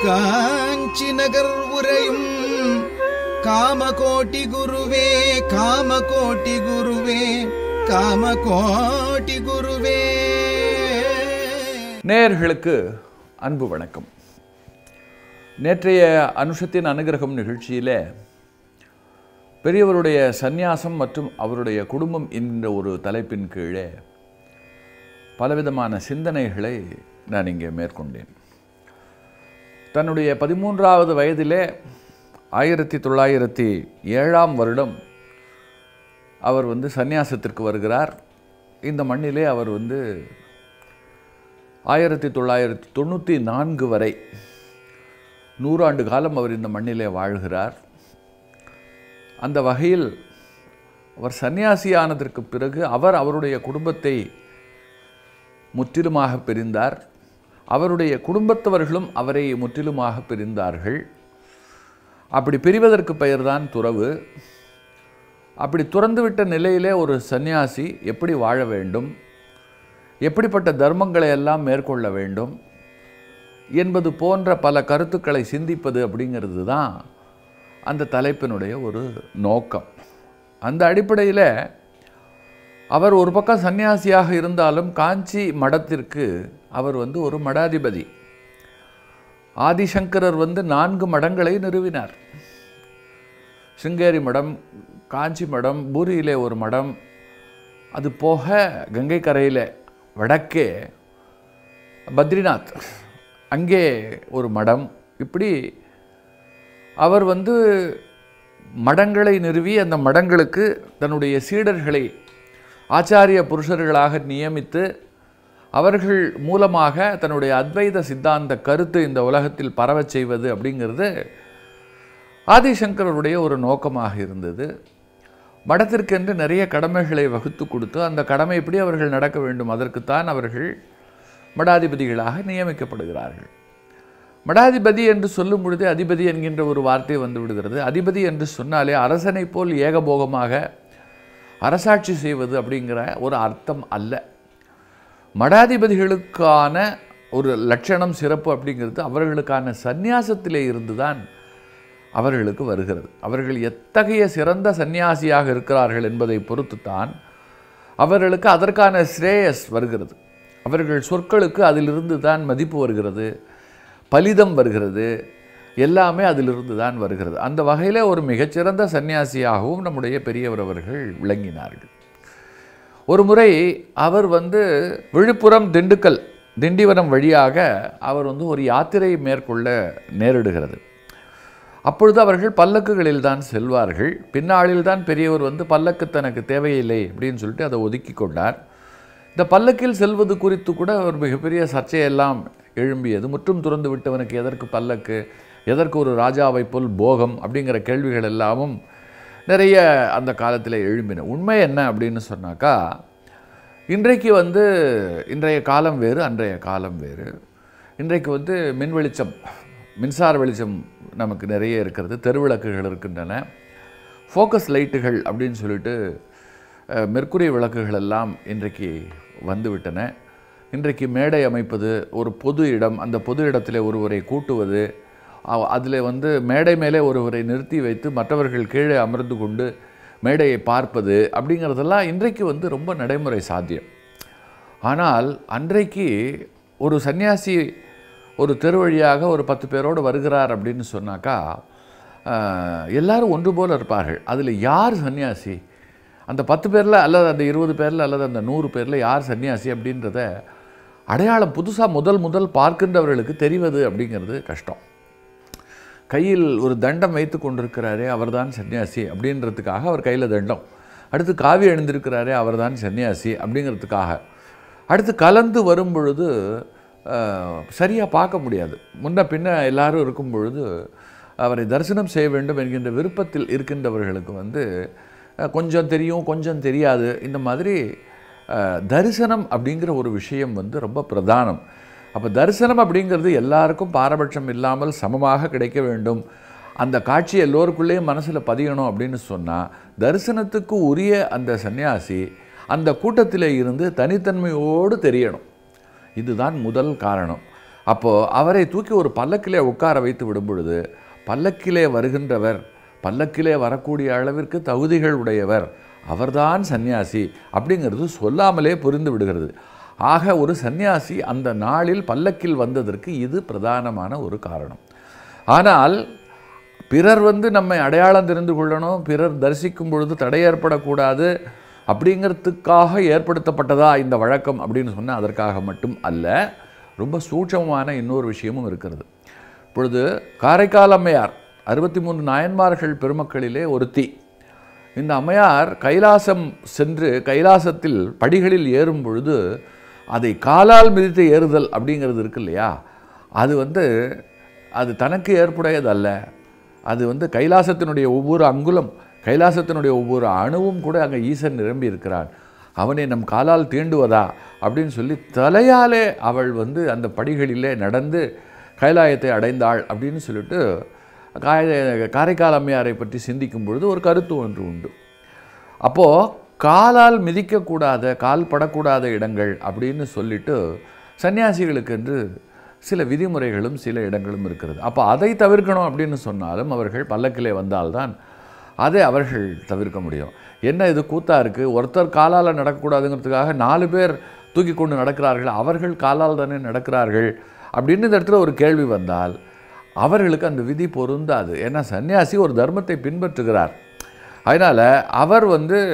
காஞ்சி நகர் உரையும் காமகோட்டி குருவே காமகோட்டி குருவே காமகோட்டி குருவே. நேயர்களுக்கு அன்பு வணக்கம். நேற்றைய அனுஷத்தின் அனுகிரகம் நிகழ்ச்சியில் பெரியவருடைய சந்நியாசம் மற்றும் அவருடைய குடும்பம் என்கிற ஒரு தலைப்பின் கீழே பலவிதமான சிந்தனைகளை நான் இங்கே மேற்கொண்டேன். தன்னுடைய 13வது வயதிலே 1907ஆம் வருடம் அவர் சந்நியாசத்திற்கு வருகிறார். இந்த மண்ணிலே அவர் 1994 வரை 100 ஆண்டு காலம் அவர் இந்த மண்ணிலே வாழ்கிறார். அந்த வகையில் அவர் சந்நியாசியானதற்கு பிறகு அவருடைய குடும்பத்தை முற்றிலுமாக பிரிந்தார். அவருடைய குடும்பத்தவர்களும் அவரை முற்றிலுமாக பிரிந்தார்கள். அப்படி பிரிவதற்கு பெயர்தான் துறவு. அப்படி துறந்துவிட்ட நிலையிலே ஒரு சந்நியாசி எப்படி வாழ வேண்டும், எப்படிப்பட்ட தர்மங்களை எல்லாம் மேற்கொள்ள வேண்டும் என்பது போன்ற பல கருத்துக்களை சிந்திப்பது அப்படிங்கிறது தான் அந்த தலைப்பினுடைய ஒரு நோக்கம். அந்த அடிப்படையில் அவர் ஒரு பக்கம் சன்னியாசியாக இருந்தாலும் காஞ்சி மடத்திற்கு அவர் ஒரு மடாதிபதி. ஆதிசங்கரர் 4 மடங்களை நிறுவினார். சிங்கேரி மடம், காஞ்சி மடம், பூரியிலே ஒரு மடம், அது போக கங்கை கரையில் வடக்கே பத்ரிநாத் அங்கே ஒரு மடம். இப்படி அவர் மடங்களை நிறுவி அந்த மடங்களுக்கு தன்னுடைய சீடர்களை ஆச்சாரிய புருஷர்களாக நியமித்து அவர்கள் மூலமாக தன்னுடைய அத்வைத சித்தாந்த கருத்து இந்த உலகத்தில் பரவச் செய்வது அப்படிங்கிறது ஆதிசங்கருடைய ஒரு நோக்கமாக இருந்தது. மடத்திற்கென்று நிறைய கடமைகளை வகுத்து கொடுத்து அந்த கடமை எப்படி அவர்கள் நடக்க வேண்டும், அதற்குத்தான் அவர்கள் மடாதிபதிகளாக நியமிக்கப்படுகிறார்கள். மடாதிபதி என்று சொல்லும் பொழுதே அதிபதி என்கின்ற ஒரு வார்த்தை விடுகிறது. அதிபதி என்று சொன்னாலே அரசனை போல் ஏகபோகமாக அரசாட்சி செய்வது அப்படிங்கிற ஒரு அர்த்தம் அல்ல. மடாதிபதிகளுக்கான ஒரு லட்சணம், சிறப்பு அப்படிங்கிறது அவர்களுக்கான சந்நியாசத்திலே இருந்துதான் அவர்களுக்கு வருகிறது. அவர்கள் எத்தகைய சிறந்த சந்நியாசியாக இருக்கிறார்கள் என்பதை பொறுத்துத்தான் அவர்களுக்கு அதற்கான ஸ்ரேயஸ் வருகிறது. அவர்கள் சொற்களுக்கு அதிலிருந்து தான் மதிப்பு வருகிறது, பலிதம் வருகிறது, எல்லாமே அதிலிருந்து தான் வருகிறது. அந்த வகையில் ஒரு மிகச்சிறந்த சன்னியாசியாகவும் நம்முடைய பெரியவர் அவர்கள் விளங்கினார்கள். ஒரு முறை அவர் விழுப்புரம், திண்டுக்கல், திண்டிவனம் வழியாக அவர் ஒரு யாத்திரை மேற்கொள்ள நேரிடுகிறது. அப்பொழுது அவர்கள் பல்லக்குகளில் தான் செல்வார்கள். பின்னாளில் தான் பெரியவர் பல்லக்கு தனக்கு தேவையில்லை அப்படின்னு சொல்லிட்டு அதை ஒதுக்கி கொண்டார். இந்த பல்லக்கில் செல்வது குறித்து கூட ஒரு மிகப்பெரிய சர்ச்சையெல்லாம் எழும்பியது. முற்றும் துறந்து விட்டவனுக்கு எதற்கு பல்லக்கு, எதற்கு ஒரு ராஜாவை போல் போகம் அப்படிங்கிற கேள்விகள் எல்லாமும் நிறைய அந்த காலத்தில் எழும்பின. உண்மை என்ன அப்படின்னு சொன்னாக்கா, இன்றைக்கு இன்றைய காலம் வேறு, அன்றைய காலம் வேறு. இன்றைக்கு மின் வெளிச்சம், மின்சார வெளிச்சம் நமக்கு நிறைய இருக்கிறது, தெருவிளக்குகள் இருக்கின்றன, ஃபோக்கஸ் லைட்டுகள் அப்படின்னு சொல்லிட்டு மெர்க்குரி விளக்குகள் எல்லாம் இன்றைக்கு வந்துவிட்டன. இன்றைக்கு மேடை அமைப்பது, ஒரு பொது இடம், அந்த பொது இடத்துல ஒருவரை கூட்டுவது, அதில் மேடை மேலே ஒருவரை நிறுத்தி வைத்து மற்றவர்கள் கீழே அமர்ந்து கொண்டு மேடையை பார்ப்பது அப்படிங்கிறதெல்லாம் இன்றைக்கு ரொம்ப நடைமுறை சாத்தியம். ஆனால் அன்றைக்கு ஒரு சன்னியாசி ஒரு தெரு வழியாக ஒரு 10 பேரோடு வருகிறார் அப்படின்னு சொன்னாக்கா எல்லாரும் ஒன்று போல் இருப்பார்கள். அதில் யார் சன்னியாசி, அந்த 10 பேரில் அல்லது அந்த 20 பேரில் அல்லது அந்த 100 பேரில் யார் சன்னியாசி அப்படின்றத அடையாளம் புதுசாக முதல் பார்க்கின்றவர்களுக்கு தெரிவது அப்படிங்கிறது கஷ்டம். கையில் ஒரு தண்டம் வைத்து கொண்டிருக்கிறாரே அவர்தான் சன்னியாசி அப்படின்றதுக்காக அவர் கையில் தண்டம், அடுத்து காவி அணிந்திருக்கிறாரே அவர்தான் சன்னியாசி அப்படிங்கிறதுக்காக, அடுத்து கலந்து வரும் பொழுது சரியாக பார்க்க முடியாது. முன்ன பின்ன எல்லாரும் இருக்கும் பொழுது அவரை தரிசனம் செய்ய வேண்டும் என்கின்ற விருப்பத்தில் இருக்கின்றவர்களுக்கு கொஞ்சம் தெரியும், கொஞ்சம் தெரியாது. இந்த மாதிரி தரிசனம் அப்படிங்கிற ஒரு விஷயம் ரொம்ப பிரதானம். அப்போ தரிசனம் அப்படிங்கிறது எல்லாருக்கும் பாரபட்சம் இல்லாமல் சமமாக கிடைக்க வேண்டும். அந்த காட்சி எல்லோருக்குள்ளேயும் மனசில் பதியணும் அப்படின்னு சொன்னால் தரிசனத்துக்கு உரிய அந்த சன்னியாசி அந்த கூட்டத்தில் இருந்து தனித்தன்மையோடு தெரியணும். இதுதான் முதல் காரணம். அப்போது அவரை தூக்கி ஒரு பல்லக்கிலே உட்கார வைத்து விடும் பொழுது பல்லக்கிலே வருகின்றவர், பல்லக்கிலே வரக்கூடிய அளவிற்கு தகுதிகள் உடையவர், அவர்தான் சந்நியாசி அப்படிங்கிறது சொல்லாமலே புரிந்து விடுகிறது. ஆக ஒரு சந்நியாசி அந்த நாளில் பல்லக்கில் வந்ததற்கு இது பிரதானமான ஒரு காரணம். ஆனால் பிறர் நம்மை அடையாளம் தெரிந்து கொள்ளணும், பிறர் தரிசிக்கும் பொழுது தடை ஏற்படக்கூடாது அப்படிங்கிறதுக்காக ஏற்படுத்தப்பட்டதா இந்த வழக்கம் அப்படின்னு சொன்னால் அதற்காக மட்டும் அல்ல. ரொம்ப சூட்சமான இன்னொரு விஷயமும் இருக்கிறது. இப்பொழுது காரைக்கால் அம்மையார் 63 நாயன்மார்கள் பெருமக்களிலே ஒருத்தி. இந்த அம்மையார் கைலாசம் சென்று கைலாசத்தில் படிகளில் ஏறும் பொழுது அதை காலால் மிதித்து ஏறுதல் அப்படிங்கிறது இருக்கு இல்லையா, அது அது தனக்கு ஏற்புடையதல்ல. அது கைலாசத்தினுடைய ஒவ்வொரு அங்குலம், கைலாசத்தினுடைய ஒவ்வொரு அணுவும் கூட அங்கே ஈசன் நிரம்பி இருக்கிறான், அவனை நம் காலால் தீண்டுவதா அப்படின்னு சொல்லி தலையாலே அவள் அந்த படிகளிலே நடந்து கைலாயத்தை அடைந்தாள் அப்படின்னு சொல்லிட்டு காரைக்கால் அம்மையாரை பற்றி சிந்திக்கும் பொழுது ஒரு கருத்து ஒன்று உண்டு. அப்போது காலால் மிதிக்கக்கூடாத, கால் படக்கூடாத இடங்கள் அப்படின்னு சொல்லிட்டு சன்னியாசிகளுக்கு என்று சில விதிமுறைகளும் சில இடங்களும் இருக்கிறது. அப்போ அதை தவிர்க்கணும் அப்படின்னு சொன்னாலும் அவர்கள் பல்லக்கிலே வந்தால்தான் அதை அவர்கள் தவிர்க்க முடியும். என்ன இது கூத்தா இருக்குது, ஒருத்தர் காலால் நடக்கக்கூடாதுங்கிறதுக்காக 4 பேர் தூக்கி கொண்டு நடக்கிறார்கள், அவர்கள் காலால் தானே நடக்கிறார்கள் அப்படின்னு இந்த இடத்துல ஒரு கேள்வி வந்தால் அவர்களுக்கு அந்த விதி பொருந்தாது. ஏன்னா சன்னியாசி ஒரு தர்மத்தை பின்பற்றுகிறார். அதனால் அவர்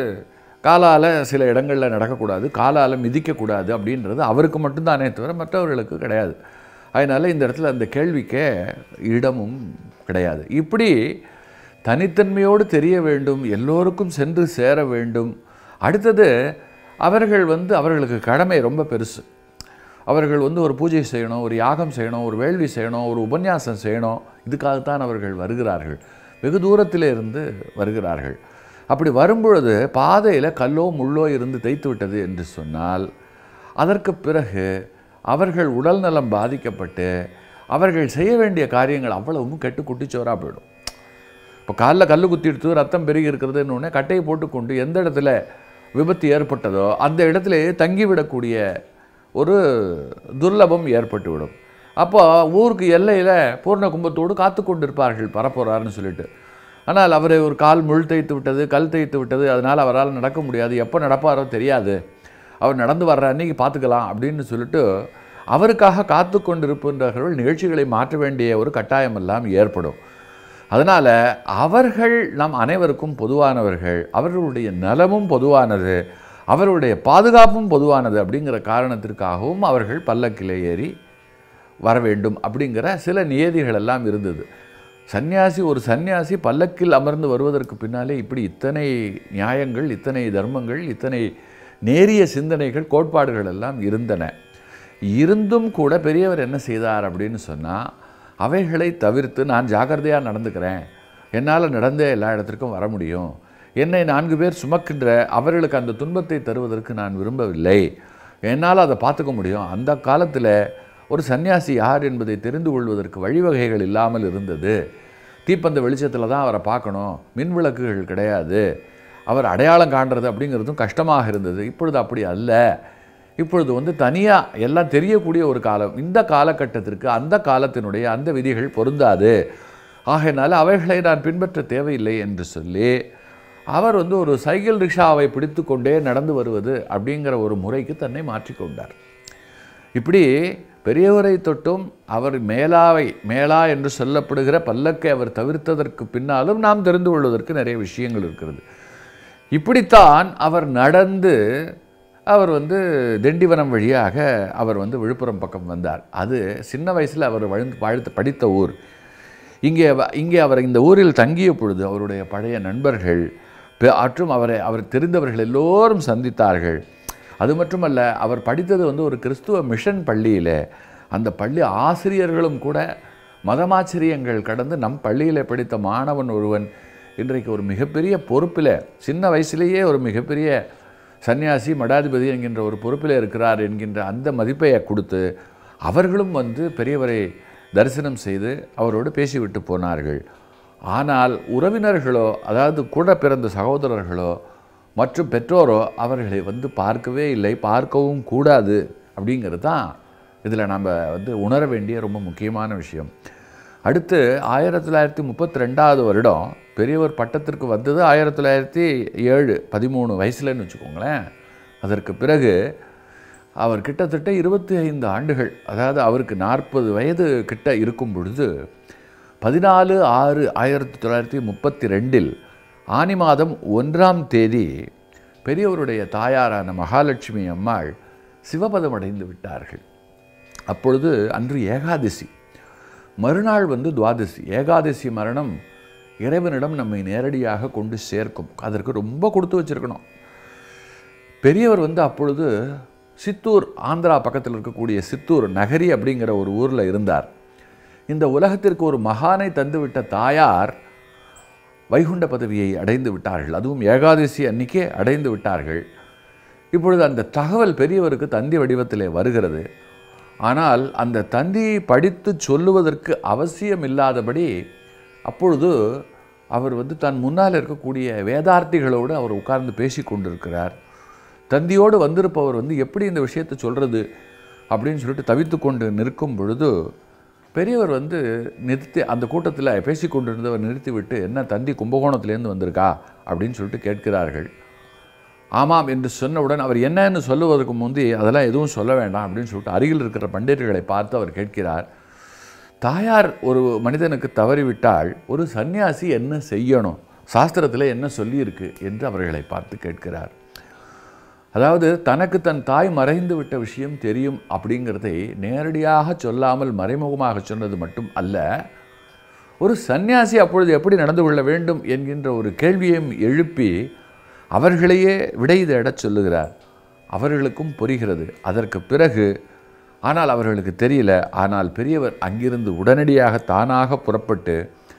காலால் சில இடங்களில் நடக்கக்கூடாது, காலால் மிதிக்கக்கூடாது அப்படின்றது அவருக்கு மட்டும்தானே தவிர மற்றவர்களுக்கு கிடையாது. அதனால் இந்த இடத்துல அந்த கேள்விக்கே இடமும் கிடையாது. இப்படி தனித்தன்மையோடு தெரிய வேண்டும், எல்லோருக்கும் சென்று சேர வேண்டும். அடுத்தது அவர்கள் அவர்களுக்கு கடமை ரொம்ப பெருசு. அவர்கள் ஒரு பூஜை செய்யணும், ஒரு யாகம் செய்யணும், ஒரு வேள்வி செய்யணும், ஒரு உபன்யாசம் செய்யணும். இதுக்காகத்தான் அவர்கள் வருகிறார்கள், வெகு தூரத்தில் இருந்து வருகிறார்கள். அப்படி வரும்பொழுது பாதையில் கல்லோ முள்ளோ இருந்து தைத்து விட்டது என்று சொன்னால் அதற்கு பிறகு அவர்கள் உடல் நலம் பாதிக்கப்பட்டு அவர்கள் செய்ய வேண்டிய காரியங்கள் அவ்வளவும் கெட்டு குட்டிச்சோராக போயிடும். இப்போ காலில் கல் குத்திடுத்து ரத்தம் பெருகி இருக்கிறதுன்னு உடனே கட்டையை போட்டுக்கொண்டு எந்த இடத்துல விபத்து ஏற்பட்டதோ அந்த இடத்துல தங்கிவிடக்கூடிய ஒரு துர்லபம் ஏற்பட்டுவிடும். அப்போ ஊருக்கு எல்லையில் பூர்ண கும்பத்தோடு காத்து கொண்டு இருப்பார்கள் பரப்போறாருன்னு சொல்லிட்டு. ஆனால் அவரை ஒரு கால் முள் தைத்து விட்டது, கல் தைத்து விட்டது, அதனால் அவரால் நடக்க முடியாது, எப்போ நடப்பாரோ தெரியாது, அவர் நடந்து வர்ற அன்றைக்கி பார்த்துக்கலாம் அப்படின்னு சொல்லிட்டு அவருக்காக காத்து கொண்டு இருக்கின்றவர்கள் நிகழ்ச்சிகளை மாற்ற வேண்டிய ஒரு கட்டாயமெல்லாம் ஏற்படும். அதனால் அவர்கள் நம் அனைவருக்கும் பொதுவானவர்கள், அவர்களுடைய நலமும் பொதுவானது, அவருடைய பாதுகாப்பும் பொதுவானது அப்படிங்கிற காரணத்திற்காகவும் அவர்கள் பல்லக்கிலே ஏறி வர வேண்டும் அப்படிங்கிற சில நியதிகள் எல்லாம் இருந்தது. ஒரு சந்நியாசி பல்லக்கில் அமர்ந்து வருவதற்கு பின்னாலே இப்படி இத்தனை நியாயங்கள், இத்தனை தர்மங்கள், இத்தனை நேரிய சிந்தனைகள், கோட்பாடுகள் எல்லாம் இருந்தன. இருந்தும் கூட பெரியவர் என்ன செய்தார் அப்படின்னு சொன்னால் அவைகளை தவிர்த்து நான் ஜாக்கிரதையாக நடந்துக்கிறேன், என்னால் நடந்தே எல்லா இடத்திற்கும் வர முடியும், என்னை 4 பேர் சுமக்கின்ற அவர்களுக்கு அந்த துன்பத்தை தருவதற்கு நான் விரும்பவில்லை, என்னால் அதை பார்த்துக்க முடியும். அந்த காலத்தில் ஒரு சன்னியாசி யார் என்பதை தெரிந்து கொள்வதற்கு வழிவகைகள் இல்லாமல் இருந்தது. தீப்பந்த வெளிச்சத்தில் தான் அவரை பார்க்கணும், மின் விளக்குகள் கிடையாது, அவர் அடையாளம் காண்றது அப்படிங்கிறதும் கஷ்டமாக இருந்தது. இப்பொழுது அப்படி அல்ல. இப்பொழுது தனியாக எல்லாம் தெரியக்கூடிய ஒரு காலம். இந்த காலகட்டத்திற்கு அந்த காலத்தினுடைய அந்த விதிகள் பொருந்தாது, ஆகையினால அவைகளை நான் பின்பற்ற தேவையில்லை என்று சொல்லி அவர் ஒரு சைக்கிள் ரிக்ஷாவை பிடித்து கொண்டே நடந்து வருவது அப்படிங்கிற ஒரு முறைக்கு தன்னை மாற்றிக்கொண்டார். இப்படி பெரியவரை தொட்டும் அவர் மேலா என்று சொல்லப்படுகிற பல்லக்கை அவர் தவிர்த்ததற்கு பின்னாலும் நாம் தெரிந்து கொள்வதற்கு நிறைய விஷயங்கள் இருக்கிறது. இப்படித்தான் அவர் நடந்து அவர் திண்டிவனம் வழியாக அவர் மற்றும் பக்கம் வந்தார். அது சின்ன வயசில் அவர் படித்த ஊர். இங்கே அவர் இந்த ஊரில் தங்கிய பொழுது அவருடைய பழைய நண்பர்கள் மற்றும் அவர் தெரிந்தவர்கள் எல்லோரும் சந்தித்தார்கள். அது மட்டுமல்ல, அவர் படித்தது ஒரு கிறிஸ்துவ மிஷன் பள்ளியில். அந்த பள்ளி ஆசிரியர்களும் கூட மதமாச்சரியங்கள் கடந்து நம் பள்ளியில் படித்த மாணவன் ஒருவன் இன்றைக்கு ஒரு மிகப்பெரிய பொறுப்பில், சின்ன வயசிலேயே ஒரு மிகப்பெரிய சன்னியாசி, மடாதிபதி என்கின்ற ஒரு பொறுப்பில் இருக்கிறார் என்கின்ற அந்த மதிப்பை கொடுத்து அவர்களும் பெரியவரை தரிசனம் செய்து அவரோடு பேசிவிட்டு போனார்கள். ஆனால் உறவினர்களோ, அதாவது கூட பிறந்த சகோதரர்களோ மற்றும் பெற்றோரோ அவர்களை பார்க்கவே இல்லை, பார்க்கவும் கூடாது அப்படிங்கிறது தான் இதில் நாம் வந்து உணர வேண்டிய ரொம்ப முக்கியமான விஷயம். அடுத்து 1932 வருடம் பெரியவர் பட்டத்திற்கு வந்தது 1907, 13 வயசுலன்னு வச்சுக்கோங்களேன். அதற்கு பிறகு அவர் கிட்டத்தட்ட 25 ஆண்டுகள், அதாவது அவருக்கு 40 வயது கிட்ட இருக்கும் பொழுது 14/6/1932 ஆனி மாதம் 1ஆம் தேதி பெரியவருடைய தாயாரான மகாலட்சுமி அம்மாள் சிவபதம் அடைந்து விட்டார்கள். அப்பொழுது அன்று ஏகாதசி, மறுநாள் வந்து துவாதசி. ஏகாதசி மரணம் இறைவனிடம் நம்மை நேரடியாக கொண்டு சேர்க்கும். அதற்கு ரொம்ப கொடுத்து வச்சிருக்கணும். பெரியவர் வந்து அப்பொழுது சித்தூர், ஆந்திரா பக்கத்தில் இருக்கக்கூடிய சித்தூர் நகரி அப்படிங்கிற ஒரு ஊரில் இருந்தார். இந்த உலகத்திற்கு ஒரு மகானை தந்துவிட்ட தாயார் வைகுண்ட பதவியை அடைந்து விட்டார்கள். அதுவும் ஏகாதசி அன்னைக்கே அடைந்து விட்டார்கள். இப்பொழுது அந்த தகவல் பெரியவருக்கு தந்தி வடிவத்திலே வருகிறது. ஆனால் அந்த தந்தியை படித்து சொல்லுவதற்கு அவசியம் இல்லாதபடி அப்பொழுது அவர் வந்து தன் முன்னால் இருக்கக்கூடிய வேதார்த்திகளோடு அவர் உட்கார்ந்து பேசி கொண்டிருக்கிறார். தந்தியோடு வந்திருப்பவர் வந்து எப்படி இந்த விஷயத்தை சொல்கிறது அப்படின்னு சொல்லிட்டு தவித்து கொண்டு நிற்கும் பொழுது பெரியவர் வந்து நிறுத்தி, அந்த கூட்டத்தில் பேசி கொண்டிருந்தவர் நிறுத்திவிட்டு, என்ன தந்தி கும்பகோணத்துலேருந்து வந்திருக்கா அப்படின்னு சொல்லிட்டு கேட்கிறார்கள். ஆமாம் என்று சொன்னவுடன் அவர் என்னன்னு சொல்லுவதற்கு முந்தி அதெல்லாம் எதுவும் சொல்ல வேண்டாம் அப்படின்னு சொல்லிட்டு அருகில் இருக்கிற பண்டிதர்களை பார்த்து அவர் கேட்கிறார், தாயார் ஒரு மனிதனுக்கு தவறிவிட்டால் ஒரு சன்னியாசி என்ன செய்யணும், சாஸ்திரத்தில் என்ன சொல்லியிருக்கு என்று அவர்களை பார்த்து கேட்கிறார். அதாவது தனக்கு தன் தாய் மறைந்து விட்ட விஷயம் தெரியும் அப்படிங்கிறதை நேரடியாக சொல்லாமல் மறைமுகமாக சொன்னது மட்டும் அல்ல, ஒரு சன்னியாசி அப்பொழுது எப்படி நடந்து கொள்ள வேண்டும் என்கின்ற ஒரு கேள்வியையும் எழுப்பி அவர்களையே விடை தேடச் சொல்லுகிறார். அவர்களுக்கும் புரிகிறது. அதற்கு பிறகு ஆனால் அவர்களுக்கு தெரியல. ஆனால் பெரியவர் அங்கிருந்து உடனடியாக தானாக புறப்பட்டு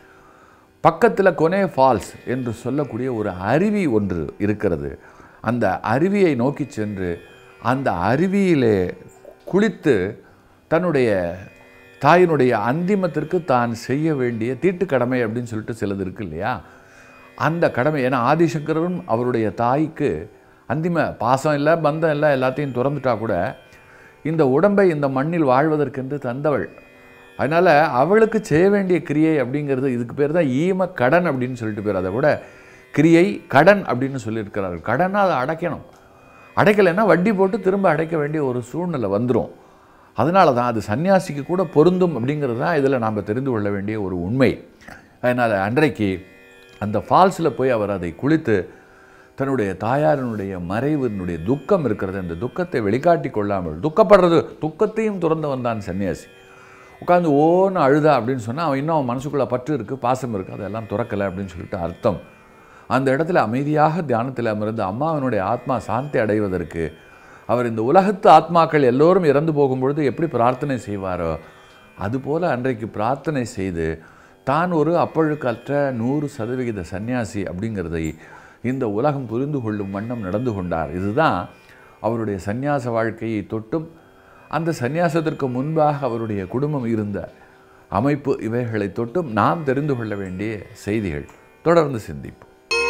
பக்கத்தில் கொனே ஃபால்ஸ் என்று சொல்லக்கூடிய ஒரு அருவி ஒன்று இருக்கிறது. அந்த அருவியை நோக்கி சென்று அந்த அருவியிலே குளித்து தன்னுடைய தாயினுடைய அந்திமத்திற்கு தான் செய்ய வேண்டிய தீட்டுக்கடமை அப்படின்னு சொல்லிட்டு சிலது இருக்கு இல்லையா, அந்த கடமை. ஏன்னா ஆதிசங்கரரும் அவருடைய தாய்க்கு அந்திம பாசம் இல்லை, பந்தம் இல்லை, எல்லாத்தையும் திறந்துட்டா கூட இந்த உடம்பை இந்த மண்ணில் வாழ்வதற்கென்று தந்தவள். அதனால் அவளுக்கு செய்ய வேண்டிய கிரியை அப்படிங்கிறது, இதுக்கு பேர் தான் ஈம கடன் அப்படின்னு சொல்லிட்டு பேர். அதை விட கிரியை கடன் அப்படின்னு சொல்லியிருக்கிறார்கள். கடனாக அதை அடைக்கணும். அடைக்கலைன்னா வட்டி போட்டு திரும்ப அடைக்க வேண்டிய ஒரு சூழ்நிலை வந்துடும். அதனால தான் அது சன்னியாசிக்கு கூட பொருந்தும் அப்படிங்கிறது தான் இதில் நாம் தெரிந்து கொள்ள வேண்டிய ஒரு உண்மை. அதனால் அன்றைக்கு அந்த ஃபால்ஸில் போய் அவர் அதை குளித்து தன்னுடைய தாயாரினுடைய மறைவினுடைய துக்கம் இருக்கிறது, அந்த துக்கத்தை வெளிக்காட்டி கொள்ளாமல் துக்கப்படுறது, துக்கத்தையும் துறந்து வந்தான் சன்னியாசி. உட்காந்து ஓன்னு அழுதா அப்படின்னு சொன்னால் அவன் இன்னும் அவன் மனசுக்குள்ளே பற்று இருக்குது, பாசம் இருக்குது, அதெல்லாம் துறக்கலை அப்படின்னு சொல்லிட்டு அர்த்தம். அந்த இடத்துல அமைதியாக தியானத்தில் அமர்ந்து அம்மாவினுடைய ஆத்மா சாந்தி அடைவதற்கு அவர் இந்த உலகத்து ஆத்மாக்கள் எல்லோரும் இறந்து போகும்பொழுது எப்படி பிரார்த்தனை செய்வாரோ அதுபோல் அன்றைக்கு பிரார்த்தனை செய்து தான் ஒரு அப்பழுக்கற்ற 100% சன்னியாசி அப்படிங்கிறதை இந்த உலகம் புரிந்து கொள்ளும் வண்ணம் நடந்து கொண்டார். இதுதான் அவருடைய சந்நியாச வாழ்க்கையை தொட்டும் அந்த சந்நியாசத்திற்கு முன்பாக அவருடைய குடும்பம் இருந்த அமைப்பு, இவைகளை தொட்டும் நாம் தெரிந்து கொள்ள வேண்டிய செய்திகள். தொடர்ந்து சிந்திப்போம்.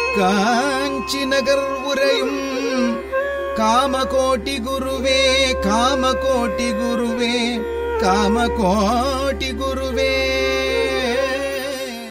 காஞ்சி நகர் உரையும் காமகோட்டி குருவே, காமகோட்டி குருவே, காமகோட்டி குருவே.